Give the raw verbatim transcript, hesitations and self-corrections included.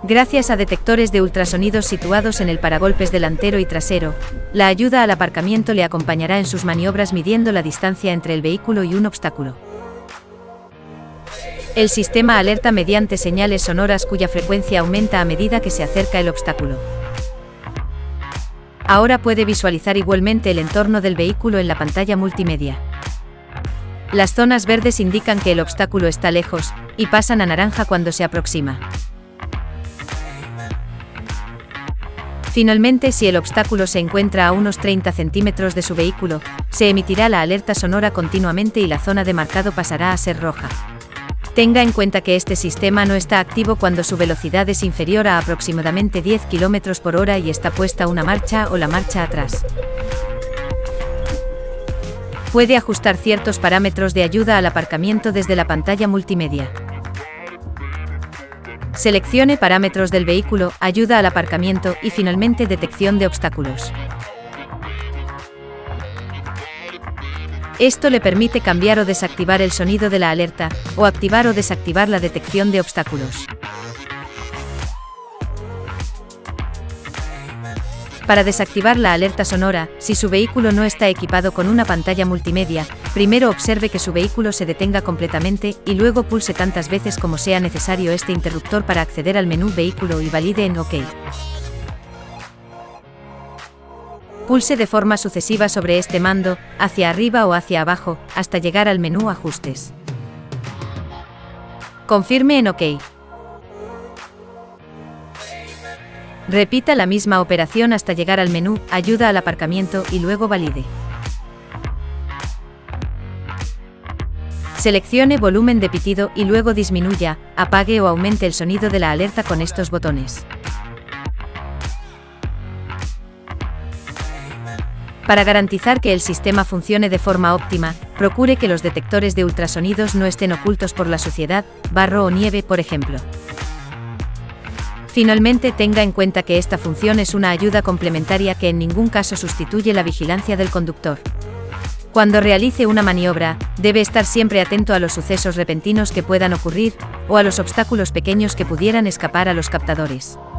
Gracias a detectores de ultrasonidos situados en el paragolpes delantero y trasero, la ayuda al aparcamiento le acompañará en sus maniobras midiendo la distancia entre el vehículo y un obstáculo. El sistema alerta mediante señales sonoras cuya frecuencia aumenta a medida que se acerca el obstáculo. Ahora puede visualizar igualmente el entorno del vehículo en la pantalla multimedia. Las zonas verdes indican que el obstáculo está lejos, y pasan a naranja cuando se aproxima. Finalmente, si el obstáculo se encuentra a unos treinta centímetros de su vehículo, se emitirá la alerta sonora continuamente y la zona de marcado pasará a ser roja. Tenga en cuenta que este sistema no está activo cuando su velocidad es inferior a aproximadamente diez kilómetros por hora y está puesta una marcha o la marcha atrás. Puede ajustar ciertos parámetros de ayuda al aparcamiento desde la pantalla multimedia. Seleccione parámetros del vehículo, ayuda al aparcamiento y finalmente detección de obstáculos. Esto le permite cambiar o desactivar el sonido de la alerta, o activar o desactivar la detección de obstáculos. Para desactivar la alerta sonora, si su vehículo no está equipado con una pantalla multimedia, primero observe que su vehículo se detenga completamente y luego pulse tantas veces como sea necesario este interruptor para acceder al menú Vehículo y valide en OK. Pulse de forma sucesiva sobre este mando, hacia arriba o hacia abajo, hasta llegar al menú Ajustes. Confirme en OK. Repita la misma operación hasta llegar al menú Ayuda al aparcamiento y luego valide. Seleccione volumen de pitido y luego disminuya, apague o aumente el sonido de la alerta con estos botones. Para garantizar que el sistema funcione de forma óptima, procure que los detectores de ultrasonidos no estén ocultos por la suciedad, barro o nieve, por ejemplo. Finalmente, tenga en cuenta que esta función es una ayuda complementaria que en ningún caso sustituye la vigilancia del conductor. Cuando realice una maniobra, debe estar siempre atento a los sucesos repentinos que puedan ocurrir, o a los obstáculos pequeños que pudieran escapar a los captadores.